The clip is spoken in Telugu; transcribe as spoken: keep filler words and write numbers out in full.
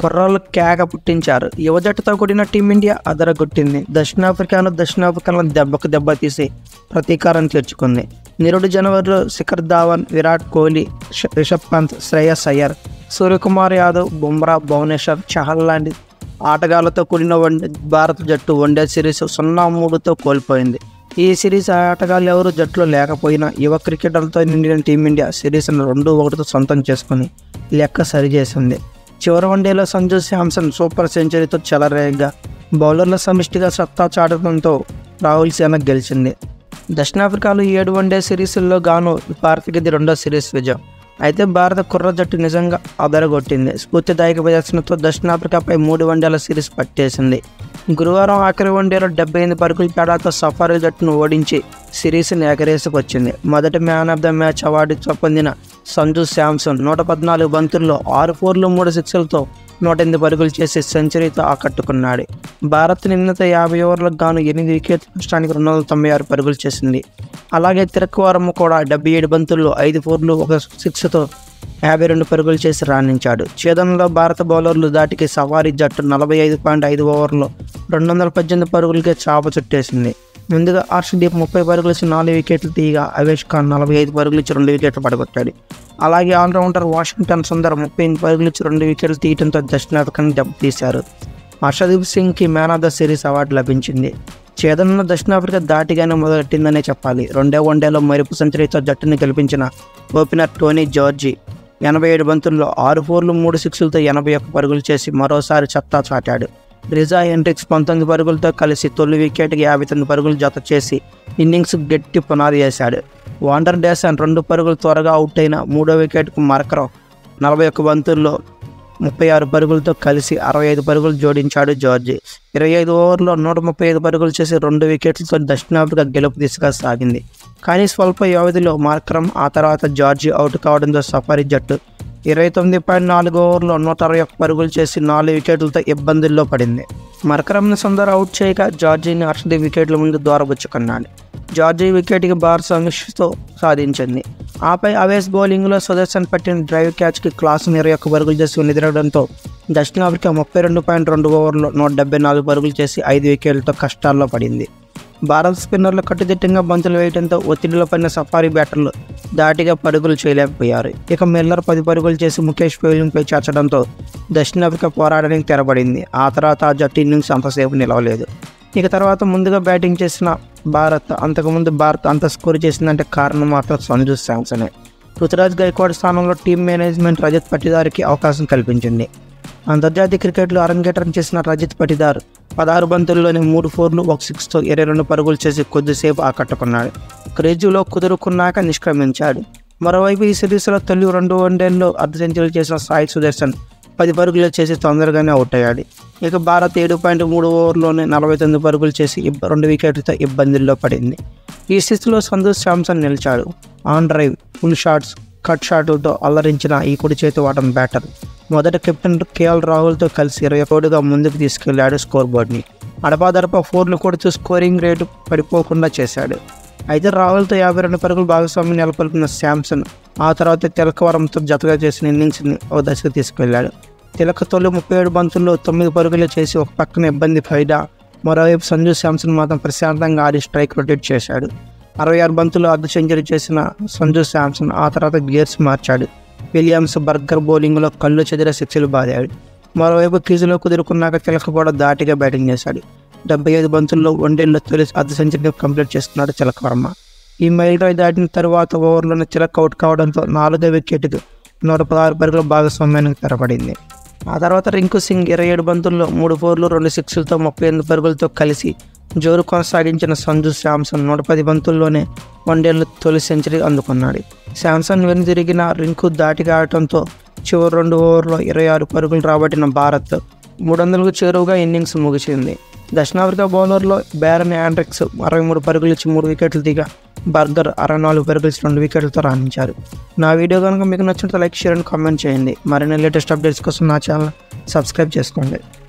కుర్రాళ్ళు కేక పుట్టించారు. యువ జట్టుతో కూడిన టీమిండియా అదరగొట్టింది. దక్షిణాఫ్రికాను దక్షిణాఫ్రికాను దెబ్బకు దెబ్బ తీసి ప్రతీకారం తీర్చుకుంది. నిరుడు జనవరిలో శిఖర్ ధావన్, విరాట్ కోహ్లీ, రిషబ్ పంత్, శ్రేయస్ అయ్యర్, సూర్యకుమార్ యాదవ్, బుమ్రా, భువనేశ్వర్, చహల్ లాంటి ఆటగాళ్లతో కూడిన వన్డే భారత జట్టు వన్డే సిరీస్ సున్నా మూడుతో కోల్పోయింది. ఈ సిరీస్ ఆటగాళ్ళు ఎవరు జట్టులో లేకపోయినా యువ క్రికెటర్లతో నిండిన టీమిండియా సిరీస్ను రెండు ఒకటితో సొంతం చేసుకుని లెక్క సరిచేసింది. చివరి వన్డేలో సంజు శాంసన్ సూపర్ సెంచరీతో చెలరేగగా బౌలర్ల సమిష్టిగా సత్తా చాటడంతో రాహుల్ సేన గెలిచింది. దక్షిణాఫ్రికాలో ఏడు వన్డే సిరీస్ల్లో గాను భారత్కి ఇది రెండో సిరీస్ విజయం. అయితే భారత కుర్ర జట్టు నిజంగా అదరగొట్టింది. స్ఫూర్తిదాయక ప్రదర్శనతో దక్షిణాఫ్రికాపై మూడు వన్డేల సిరీస్ పట్టేసింది. గురువారం ఆఖరి వన్డేలో డెబ్బై ఎనిమిది పరుగుల తేడాతో సఫారీ జట్టును ఓడించి సిరీస్ని ఎగరేసుకొచ్చింది. మొదటి man of the match award పొందిన సంజు శాంసన్ నూట పద్నాలుగు బంతుల్లో ఆరు ఫోర్లు మూడు సిక్స్లతో నూట ఎనిమిది పరుగులు చేసి సెంచరీతో ఆకట్టుకున్నాడు. భారత్ నిన్నత యాభై ఓవర్లకు గాను ఎనిమిది వికెట్ల నష్టానికి రెండు వందల తొంభై ఆరు పరుగులు చేసింది. అలాగే తిరక్కువారం కూడా డెబ్బై ఏడు బంతుల్లో ఐదు ఫోర్లు ఒక సిక్స్తో యాభై రెండు పరుగులు చేసి రాణించాడు. ఛేదనలో భారత బౌలర్లు దాటికి సవారీ జట్టు నలభై ఐదు పాయింట్ ఐదు ఓవర్లో రెండు వందల పద్దెనిమిది పరుగులకే చాప చుట్టేసింది. ముందుగా హర్షదీప్ ముప్పై పరుగులు ఇచ్చి నాలుగు వికెట్లు తీయగా అవేష్ ఖాన్ నలభై ఐదు పరుగులు ఇచ్చి రెండు వికెట్లు పడగొట్టాడు. అలాగే ఆల్రౌండర్ వాషింగ్టన్ సుందర్ ముప్పై ఎనిమిది పరుగులు ఇచ్చి రెండు వికెట్లు తీయడంతో దక్షిణాఫ్రికాను దెబ్బతీశారు. హర్షదీప్ సింగ్కి man of the series award లభించింది. ఛేదనలో దక్షిణాఫ్రికా దాటిగానే మొదలెట్టిందనే చెప్పాలి. రెండో వన్డేలో మెరుపు సెంచరీతో జట్టును గెలిపించిన ఓపెనర్ టోనీ జార్జి ఎనభై ఏడు బంతుల్లో ఆరు ఫోర్లు మూడు సిక్స్లతో ఎనభై ఒక్క పరుగులు చేసి మరోసారి సత్తా చాటాడు. రిజా హెండ్రిక్స్ పంతొమ్మిది పరుగులతో కలిసి తొలి వికెట్కి యాభై తొమ్మిది పరుగులు జత చేసి ఇన్నింగ్స్ గట్టి పునాది వేశాడు. వాండర్ డేసన్ రెండు పరుగులు త్వరగా అవుట్ అయిన మూడో వికెట్కు మార్కరం నలభై ఒక్క బంతుల్లో ముప్పై ఆరు పరుగులతో కలిసి అరవై ఐదు పరుగులు జోడించాడు జార్జి. ఇరవై ఐదు ఓవర్లో నూట ముప్పై ఐదు పరుగులు చేసి రెండు వికెట్లతో దక్షిణాఫ్రికా గెలుపు దిశగా సాగింది. కానీ స్వల్ప వ్యవధిలో మార్కరం ఆ తర్వాత జార్జి అవుట్ కావడంతో సఫారీ జట్టు ఇరవై తొమ్మిది పాయింట్ నాలుగు ఓవర్లో నూట అరవై ఒక్క పరుగులు చేసి నాలుగు వికెట్లతో ఇబ్బందుల్లో పడింది. మార్కరంని సుందర్ అవుట్ చేయగా జార్జీని హర్షదీప్ వికెట్ల ముందు దూరబుచ్చుకున్నాడు. జార్జీ వికెట్కి భారత సమీక్షతో సాధించింది. ఆపై అవేస్ బౌలింగ్లో సుదర్శన్ పట్టిన డ్రైవ్ క్యాచ్కి క్లాసును ఇరవై ఒక్క పరుగులు చేసి నిద్రడంతో దక్షిణాఫ్రికా ముప్పై రెండు పాయింట్ రెండు ఓవర్లో నూట డెబ్బై నాలుగు పరుగులు చేసి ఐదు వికెట్లతో కష్టాల్లో పడింది. భారత స్పిన్నర్లు కట్టుదిట్టంగా బంతులు వేయడంతో ఒత్తిడిలో పడిన సఫారీ బ్యాటర్లు దాటిగా పరుగులు చేయలేకపోయారు. ఇక మిల్లర్ పది పరుగులు చేసి ముఖేష్ ఫీల్డింగ్పై చేర్చడంతో దక్షిణాఫ్రికా పోరాడడానికి తెరబడింది. ఆ తర్వాత ఆ జట్టు ఇన్నింగ్స్ అంతసేపు నిలవలేదు. ఇక తర్వాత ముందుగా బ్యాటింగ్ చేసిన భారత్ అంతకుముందు భారత్ అంత స్కోర్ చేసిందంటే కారణం మాత్రం సంజు శాంసనే. రుతురాజ్ గైక్వాడ్ స్థానంలో టీం మేనేజ్మెంట్ రజత్ పటిదార్కి అవకాశం కల్పించింది. అంతర్జాతీయ క్రికెట్లో అరంగేట్రం చేసిన రజత్ పటిదార్ పదహారు బంతుల్లోనే మూడు ఫోర్లు ఒక సిక్స్తో ఇరవై రెండు పరుగులు చేసి కొద్దిసేపు ఆకట్టుకున్నాడు. క్రేజీలో కుదురుకున్నాక నిష్క్రమించాడు. మరోవైపు ఈ సిరీస్లో తొలి రెండు వన్డేల్లో అర్ధ సెంచరీలు చేసిన సాయి సుదర్శన్ పది పరుగులు చేసి తొందరగానే అవుట్ అయ్యాడు. ఇక భారత్ ఏడు పాయింట్ మూడు ఓవర్లోనే నలభై తొమ్మిది పరుగులు చేసి రెండు వికెట్లతో ఇబ్బందుల్లో పడింది. ఈ స్థితిలో సంజు శాంసన్ నిలిచాడు. On drive, full shots, cut షాట్లతో అల్లరించిన ఈ కుడి చేతి వాటం బ్యాటర్ మొదట కెప్టెన్ కేఎల్ రాహుల్తో కలిసి ఇరవై కోడుగా ముందుకు తీసుకెళ్లాడు స్కోర్ బోర్డ్ని. అడపాదడపా ఫోర్లు కొడుతూ స్కోరింగ్ రేటు పడిపోకుండా చేశాడు. అయితే రాహుల్తో యాభై రెండు పరుగులు భాగస్వామ్యం నెలకొల్పిన శాంసన్ ఆ తర్వాత తిలకవరంతో జతగా చేసిన ఇన్నింగ్స్ని ఒక దశకు తీసుకెళ్లాడు. తిలక తొలి ముప్పై ఏడు బంతుల్లో తొమ్మిది పరుగులు చేసి ఒక పక్కన ఇబ్బంది పైడా మరోవైపు సంజు శాంసన్ మాత్రం ప్రశాంతంగా ఆడి స్ట్రైక్ రొటేట్ చేశాడు. అరవై ఆరు బంతుల్లో అర్ధ సెంచరీ చేసిన సంజు శాంసన్ ఆ తర్వాత గేర్స్ మార్చాడు. విలియమ్స్ బర్గర్ బౌలింగ్లో కళ్ళు చెదిరే సిక్స్లు బాదాడు. మరోవైపు క్రీజులో కుదురుకున్నాక తిలక కూడా దాటిగా బ్యాటింగ్ చేశాడు. డెబ్బై ఐదు బంతుల్లో వన్డేల్లో తొలి అర్ధ సెంచరీ కంప్లీట్ చేస్తున్నాడు తిలక వర్మ. ఈ మైలురాయి దాటిన తరువాత ఓవర్లోనే తిలక్ అవుట్ కావడంతో నాలుగో వికెట్కు నూట పదహారు పరుగుల భాగస్వామ్యానికి తెరపడింది. ఆ తర్వాత రింకు సింగ్ ఇరవై ఏడు బంతుల్లో మూడు ఫోర్లు రెండు సిక్స్లతో ముప్పై ఎనిమిది పరుగులతో కలిసి జోరు కొనసాగించిన సంజు శాంసన్ నూట పది బంతుల్లోనే వన్డేల్లో తొలి సెంచరీ అందుకున్నాడు. శాంసన్ వెనుదిరిగిన రింకు దాటిగా ఆడటంతో చివరి రెండు ఓవర్లో ఇరవై ఆరు పరుగులు రాబట్టిన భారత్ మూడు వందలకు చేరువుగా ఇన్నింగ్స్ ముగిసింది. దక్షిణాఫ్రికా బౌలర్లో బ్యారన్ యాండ్రిక్స్ అరవై మూడు పరుగులు ఇచ్చి మూడు వికెట్లు దిగా బర్గర్ అరవై నాలుగు పరుగులు ఇచ్చి రెండు వికెట్లతో రాణించారు. నా వీడియో కనుక మీకు నచ్చినట్లయితే లైక్, షేర్ అండ్ కామెంట్ చేయండి. మరిన్ని లేటెస్ట్ అప్డేట్స్ కోసం నా ఛానల్ సబ్స్క్రైబ్ చేసుకోండి.